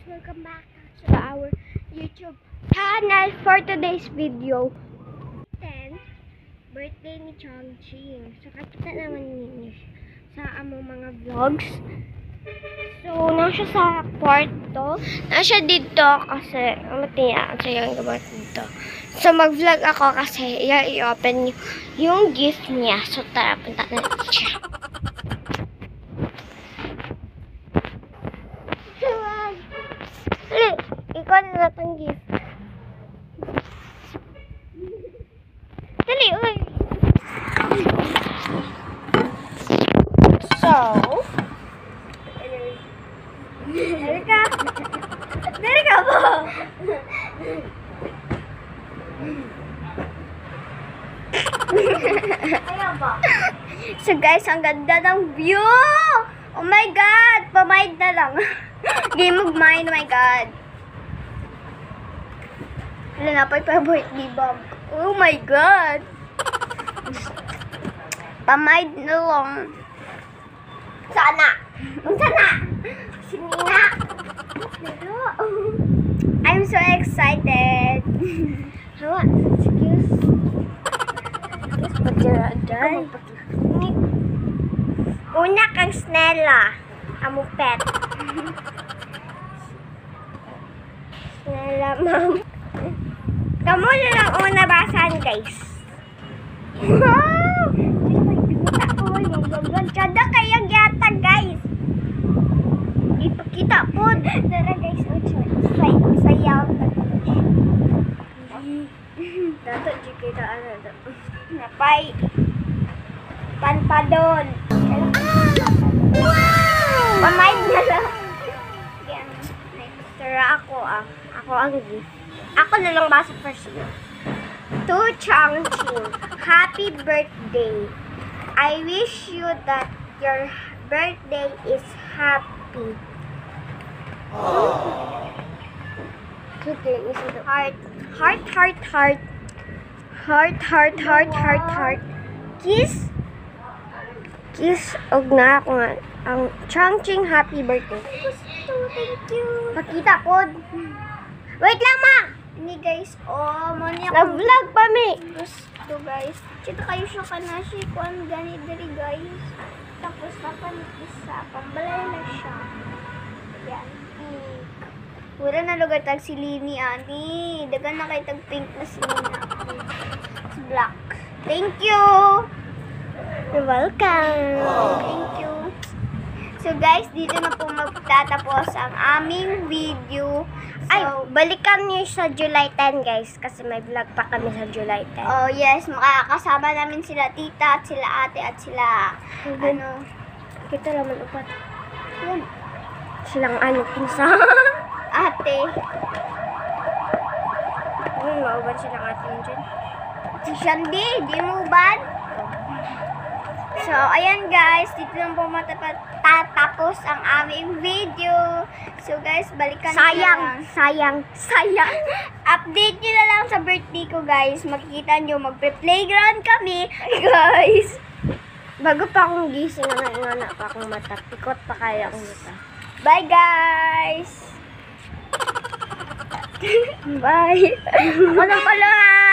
welcome back to our YouTube channel. For today's video, 10 birthday ni Chanching. So kakita naman ninyo sa among mga vlogs. So nasa sa kwarto, nasa dito kasi matiya sa yung gabat dito. So mag-vlog ako kasi i-open yung gift niya. So tara, punta na siya. Ikaw na natang gift. Dali, uy. So, dari ka po. So guys, ang ganda ng view. Oh my God, pamahid na lang. Game of mine, oh my God. Wala na pa yung birthday bag. Oh my God. Pamahid na lang. Sana. Sana. Sinina. I'm so excited. Hawa, excuse. Pagkiraday. Una kang Snella. Amo pet. Snella, ma'am. Kamu na lang una basahan, guys. Wow! Kada kayang yata, guys. Ipakita po. Tara, guys. Sayaw. Dato, kita ano. Napay. Panpadon. Wow! Pamaid na lang. Tara, ako ang gift. Ako na lang basa first. To Chanching, happy birthday. I wish you that your birthday is happy. Okay, heart. Heart, heart, heart. Heart, heart, heart, heart, heart. Kiss. Kiss. Og na ako nga. Ang Chanching, happy birthday. Thank you. Pakita po. Wait lang, ma! Ini guys, oh, muna ako. Nag-vlog pa, mi. Gusto, guys. Kita kayo siya ka na siya. Kuan gani diri, guys. Tapos, isa. Pambalay na siya. Yan. Wala na lugar tag si Lini, ani. Dagan na kayo tag pink na si Lina. It's black. Thank you. You're welcome. Thank you. So guys, dito na po magtatapos ang aming video. So, ay, balikan niyo sa July 10, guys. Kasi may vlog pa kami sa July 10. Oh, yes. Makakasama namin sila tita at sila ate at sila, ano. Kita naman upat. Yan. Silang ano, pinsa. Ate. Mauban silang ate mo dyan. Si Shandy, di mo uban? So, ayan guys, dito lang po matatapos ang aming video. So guys, balikan sayang. Update nyo na lang sa birthday ko, guys. Makikita nyo, magpe-playground kami. Guys, bago pa akong gising, nga pa akong mata. Pikot pa kaya akong mata. Bye guys! Bye! Ako na pala!